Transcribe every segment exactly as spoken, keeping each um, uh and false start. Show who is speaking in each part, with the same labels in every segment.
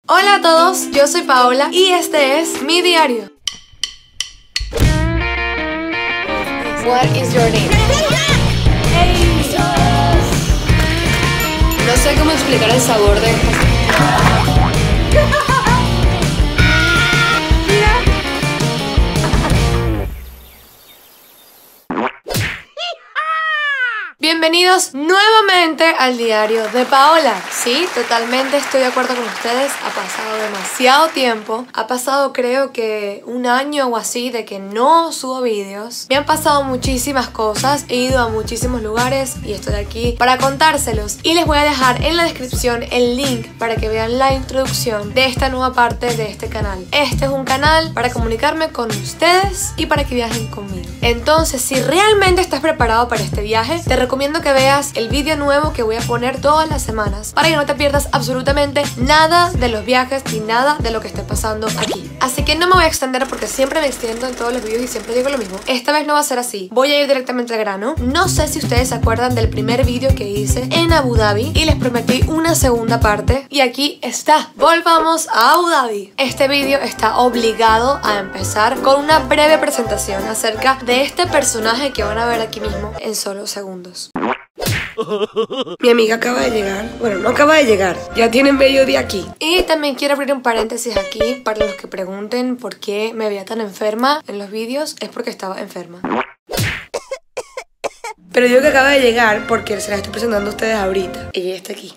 Speaker 1: Hola a todos, yo soy Paola y este es mi diario. What is your name? Hey. No sé cómo explicar el sabor de esta. Bienvenidos nuevamente al diario de Paola. Sí, totalmente estoy de acuerdo con ustedes. Ha pasado demasiado tiempo. Ha pasado creo que un año o así de que no subo vídeos. Me han pasado muchísimas cosas. He ido a muchísimos lugares y estoy aquí para contárselos. Y les voy a dejar en la descripción el link para que vean la introducción de esta nueva parte de este canal. Este es un canal para comunicarme con ustedes y para que viajen conmigo. Entonces, si realmente estás preparado para este viaje, te recomiendo que veas el vídeo nuevo que voy a poner todas las semanas para que no te pierdas absolutamente nada de los viajes ni nada de lo que esté pasando aquí. Así que no me voy a extender porque siempre me extiendo en todos los vídeos y siempre digo lo mismo. Esta vez no va a ser así. Voy a ir directamente al grano. No sé si ustedes se acuerdan del primer vídeo que hice en Abu Dhabi y les prometí una segunda parte y aquí está. Volvamos a Abu Dhabi. Este vídeo está obligado a empezar con una breve presentación acerca de este personaje que van a ver aquí mismo en solo segundos.
Speaker 2: Mi amiga acaba de llegar. Bueno, no acaba de llegar, ya tiene medio día aquí.
Speaker 1: Y también quiero abrir un paréntesis aquí para los que pregunten por qué me veía tan enferma en los vídeos. Es porque estaba enferma.
Speaker 2: Pero digo que acaba de llegar porque se la estoy presentando a ustedes ahorita. Ella está aquí.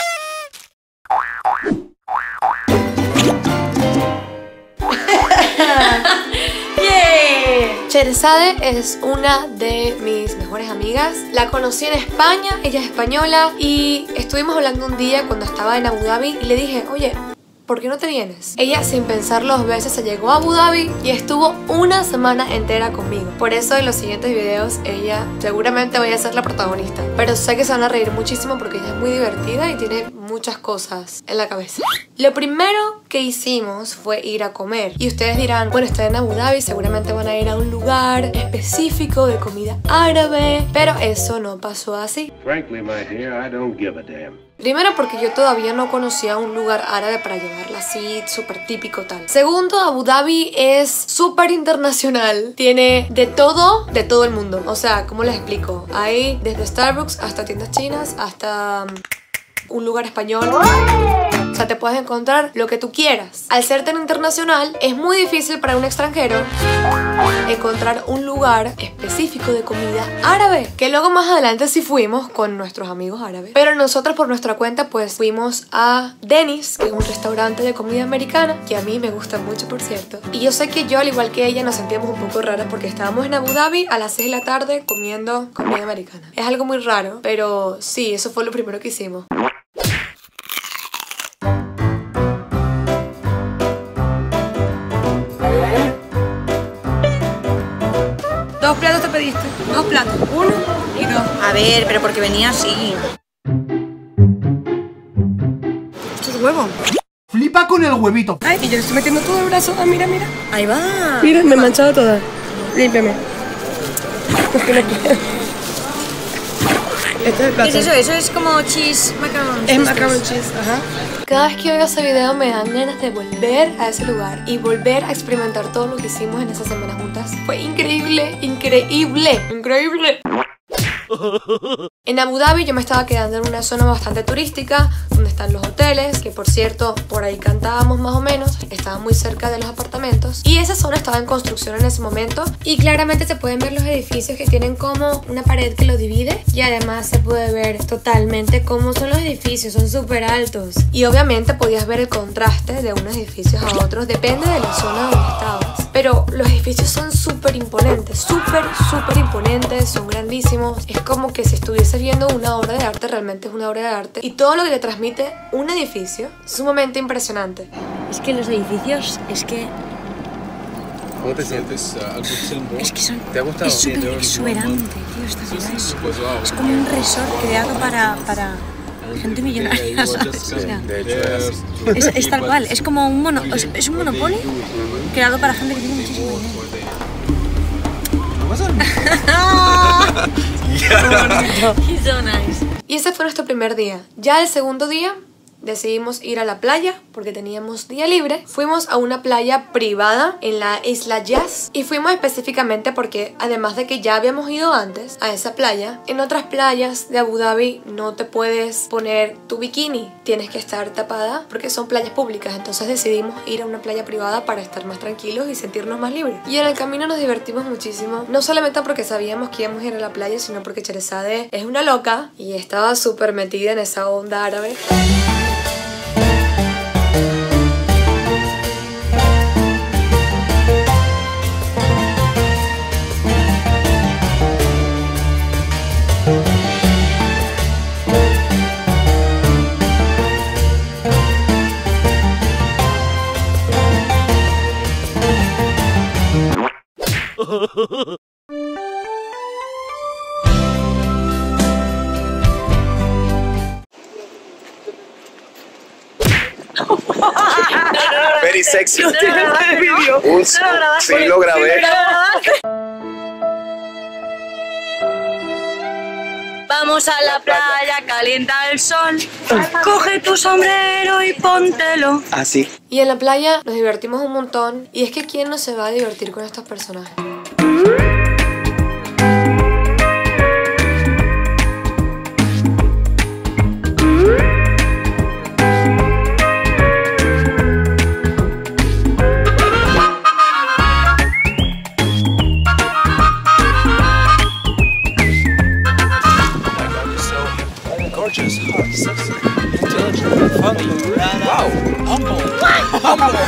Speaker 1: Sherzade es una de mis mejores amigas. La conocí en España, ella es española y estuvimos hablando un día cuando estaba en Abu Dhabi y le dije, oye, ¿por qué no te vienes? Ella sin pensarlo dos veces se llegó a Abu Dhabi y estuvo una semana entera conmigo. Por eso en los siguientes videos ella seguramente vaya a ser la protagonista. Pero sé que se van a reír muchísimo porque ella es muy divertida y tiene muchas cosas en la cabeza. Lo primero que hicimos fue ir a comer. Y ustedes dirán, bueno, están en Abu Dhabi, seguramente van a ir a un lugar específico de comida árabe. Pero eso no pasó así.
Speaker 3: Frankly, my dear, I don't give a damn.
Speaker 1: Primero porque yo todavía no conocía un lugar árabe para llevarla así, súper típico tal. Segundo, Abu Dhabi es súper internacional. Tiene de todo, de todo el mundo. O sea, ¿cómo les explico? Hay desde Starbucks hasta tiendas chinas, hasta um, un lugar español. O sea, te puedes encontrar lo que tú quieras. Al ser tan internacional, es muy difícil para un extranjero encontrar un lugar específico de comida árabe. Que luego más adelante sí fuimos con nuestros amigos árabes. Pero nosotros por nuestra cuenta pues fuimos a Denny's, que es un restaurante de comida americana, que a mí me gusta mucho, por cierto. Y yo sé que yo, al igual que ella, nos sentíamos un poco raras porque estábamos en Abu Dhabi a las seis de la tarde comiendo comida americana. Es algo muy raro, pero sí, eso fue lo primero que hicimos.
Speaker 2: Dos platos te pediste. Dos platos. Uno y dos.
Speaker 4: A ver, pero porque venía así.
Speaker 2: Esto es huevo.
Speaker 5: Flipa con el huevito.
Speaker 2: Ay, y yo le estoy metiendo todo el brazo. Ah, mira, mira.
Speaker 4: Ahí va.
Speaker 2: Mira, me he manchado toda. Límpiame. Porque no quiero. Este es el plato.
Speaker 4: ¿Qué es eso? Eso es como cheese macarons.
Speaker 2: Es macaron cheese, ajá.
Speaker 1: Cada vez que veo ese video me dan ganas de volver a ese lugar y volver a experimentar todo lo que hicimos en esa semana juntas. Fue increíble, increíble, increíble. En Abu Dhabi yo me estaba quedando en una zona bastante turística donde están los hoteles, que por cierto por ahí cantábamos más o menos, estaba muy cerca de los apartamentos y esa zona estaba en construcción en ese momento y claramente se pueden ver los edificios que tienen como una pared que lo divide y además se puede ver totalmente cómo son los edificios, son súper altos y obviamente podías ver el contraste de unos edificios a otros, depende de la zona donde estabas, pero los edificios son súper imponentes, súper súper imponentes, son grandísimos. Es como que si estuviese viendo una obra de arte, realmente es una obra de arte. Y todo lo que te transmite un edificio es sumamente impresionante.
Speaker 4: Es que los edificios, es que...
Speaker 3: ¿Cómo te sientes?
Speaker 4: Es que son...
Speaker 3: ¿Te ha gustado?
Speaker 4: Es súper exuberante, tío, esta ciudad. Es, es como un resort creado para, para gente millonaria, ¿sabes? O sea,
Speaker 3: De hecho,
Speaker 4: es, es tal cual, es como un mono... Es, es un monopolio creado para gente que tiene muchísimo dinero.
Speaker 3: Yeah.
Speaker 4: He's so nice.
Speaker 1: Y ese fue nuestro primer día. Ya el segundo día decidimos ir a la playa porque teníamos día libre. Fuimos a una playa privada en la Isla Yas y fuimos específicamente porque además de que ya habíamos ido antes a esa playa, en otras playas de Abu Dhabi no te puedes poner tu bikini, tienes que estar tapada porque son playas públicas. Entonces decidimos ir a una playa privada para estar más tranquilos y sentirnos más libres. Y en el camino nos divertimos muchísimo, no solamente porque sabíamos que íbamos a ir a la playa, sino porque Cherezade es una loca y estaba súper metida en esa onda árabe.
Speaker 6: Very sexy. Un, sí, lo grabé.
Speaker 4: Vamos a la playa, calienta el sol. Coge tu sombrero y póntelo.
Speaker 6: Así.
Speaker 1: Y en la playa nos divertimos un montón. Y es que ¿quién no se va a divertir con estos personajes?
Speaker 6: Gorgeous, hot, sexy, intelligent, funny, wow, humble, humble.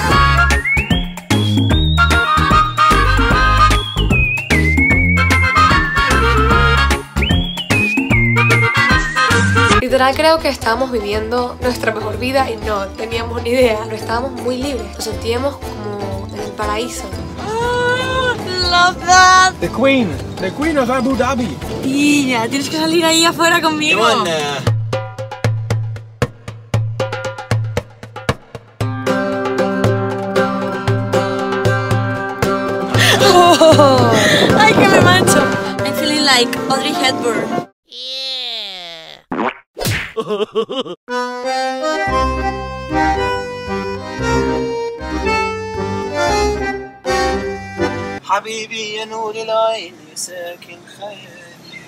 Speaker 1: Literal creo que estábamos viviendo nuestra mejor vida y no teníamos ni idea. Pero estábamos muy libres, nos sentíamos como en el paraíso.
Speaker 4: Love that.
Speaker 3: The Queen, the Queen of Abu Dhabi.
Speaker 4: Tía, tienes que salir ahí afuera conmigo. Oh, ay, que me mancho. I'm feeling like Audrey Hepburn.
Speaker 6: حبيبي يا نور العين يا ساكن خيالي.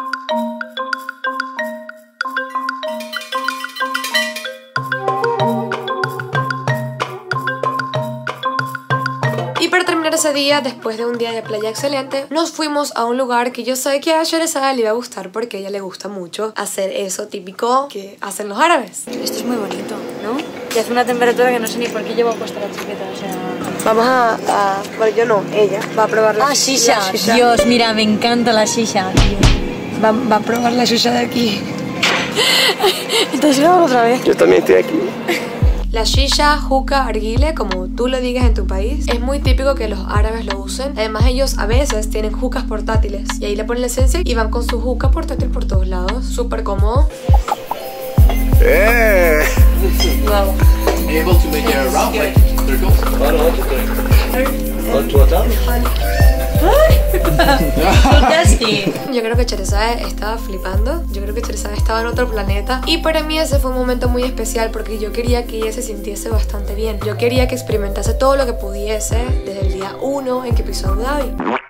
Speaker 1: Y para terminar ese día, después de un día de playa excelente, nos fuimos a un lugar que yo sé que a Cherezade le iba a gustar porque a ella le gusta mucho hacer eso típico que hacen los árabes.
Speaker 4: Esto es muy bonito, ¿no? Y hace una temperatura que no sé ni por qué llevo puesta la chaqueta, o sea...
Speaker 2: Vamos a, a... Bueno, yo no, ella va a probar la,
Speaker 4: Ah, shisha.
Speaker 2: la shisha.
Speaker 4: Dios, mira, me encanta la shisha, tío.
Speaker 2: Va, va a probar la shisha de aquí.
Speaker 4: Entonces vamos otra vez.
Speaker 6: Yo también estoy aquí.
Speaker 1: La shisha, hookah, arguile, como tú lo digas en tu país, es muy típico que los árabes lo usen. Además ellos a veces tienen hookahs portátiles y ahí le ponen la esencia y van con su hookah portátil por todos lados. Súper cómodo.
Speaker 6: Eh.
Speaker 1: Wow.
Speaker 3: Able to make a round like circle.
Speaker 1: Yo creo que Cherezade estaba flipando. Yo creo que Cherezade estaba en otro planeta. Y para mí ese fue un momento muy especial porque yo quería que ella se sintiese bastante bien. Yo quería que experimentase todo lo que pudiese desde el día uno en que pisó Abu Dhabi.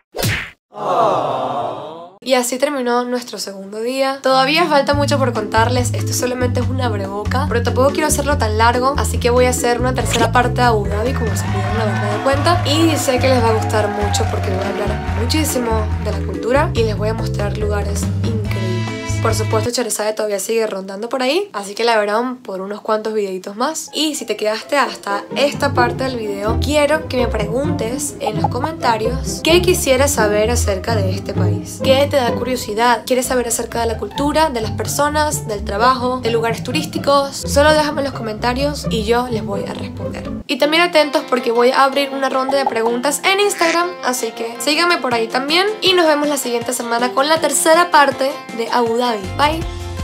Speaker 1: Y así terminó nuestro segundo día. Todavía falta mucho por contarles, esto solamente es una breboca, pero tampoco quiero hacerlo tan largo, así que voy a hacer una tercera parte de Abu Dhabi, como se pudieron haber dado cuenta. Y sé que les va a gustar mucho porque voy a hablar muchísimo de la cultura y les voy a mostrar lugares increíbles. Por supuesto, Cherezade todavía sigue rondando por ahí, así que la verán por unos cuantos videitos más. Y si te quedaste hasta esta parte del video, quiero que me preguntes en los comentarios qué quisieras saber acerca de este país. ¿Qué te da curiosidad? ¿Quieres saber acerca de la cultura, de las personas, del trabajo, de lugares turísticos? Solo déjame en los comentarios y yo les voy a responder. Y también atentos porque voy a abrir una ronda de preguntas en Instagram, así que síganme por ahí también. Y nos vemos la siguiente semana con la tercera parte de Abu Dhabi. Bye.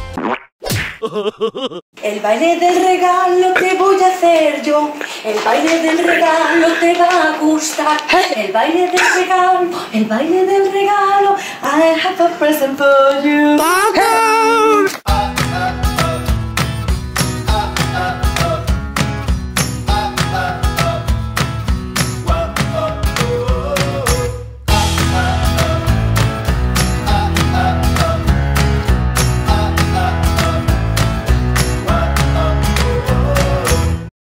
Speaker 4: El baile del regalo te voy a hacer yo. El baile del regalo te va a gustar. El baile del regalo, el baile del regalo. I have a present for you.